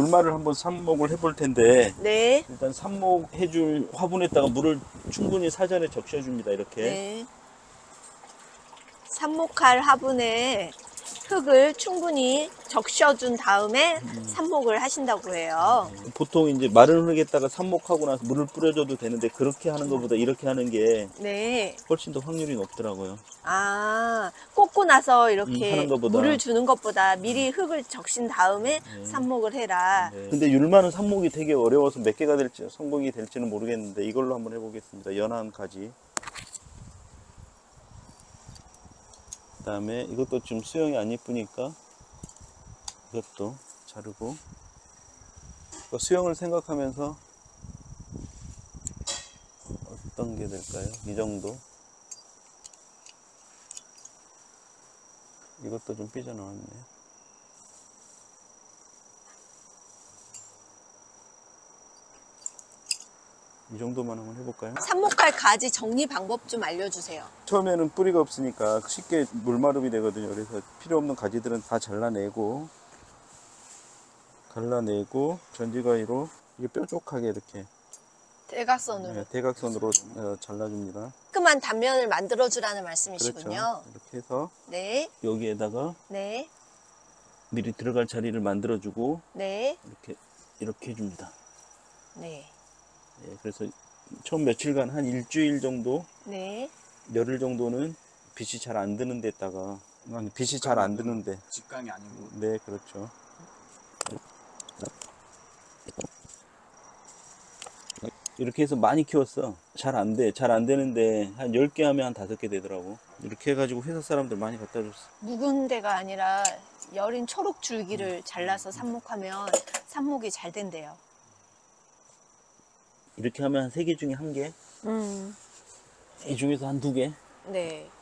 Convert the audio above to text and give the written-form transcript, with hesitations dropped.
물말을 한번 삽목을 해볼 텐데 네. 일단 삽목해줄 화분에다가 물을 충분히 사전에 적셔줍니다. 이렇게. 네. 삽목할 화분에 흙을 충분히 적셔준 다음에 삽목을 하신다고 해요. 보통 이제 마른 흙에다가 삽목하고 나서 물을 뿌려줘도 되는데 그렇게 하는 것보다 이렇게 하는 게 네. 훨씬 더 확률이 높더라고요. 아, 꽂고 나서 이렇게 하는 것보다. 물을 주는 것보다 미리 흙을 적신 다음에 삽목을 해라. 네. 근데 율마는 삽목이 되게 어려워서 몇 개가 될지 성공이 될지는 모르겠는데 이걸로 한번 해보겠습니다. 연한 가지. 그 다음에 이것도 좀 수영이 안 예쁘니까 이것도 자르고 수영을 생각하면서 어떤 게 될까요? 이 정도. 이것도 좀 삐져나왔네. 이 정도만 한번 해볼까요? 삽목할 가지 정리 방법 좀 알려주세요. 처음에는 뿌리가 없으니까 쉽게 물마름이 되거든요. 그래서 필요 없는 가지들은 다 잘라내고 전지가위로 이게 뾰족하게 이렇게 대각선으로. 대각선으로 잘라줍니다. 깔끔한 단면을 만들어주라는 말씀이시군요. 그렇죠. 이렇게 해서 네. 여기에다가 네. 미리 들어갈 자리를 만들어주고 네. 이렇게 해줍니다. 네. 예, 그래서 처음 며칠간 한 일주일 정도, 네. 열흘 정도는 빛이 잘 안 드는 데다가 빛이 잘 안 드는데 직강이 아니고. 네, 그렇죠. 이렇게 해서 많이 키웠어. 잘 안 돼. 잘 안 되는데 한 10개 하면 한 5개 되더라고. 이렇게 해가지고 회사 사람들 많이 갖다 줬어. 묵은 데가 아니라 여린 초록 줄기를 잘라서 삽목하면 삽목이 잘 된대요. 이렇게 하면 한 3개 중에 1개, 이 중에서 한 2개. 네.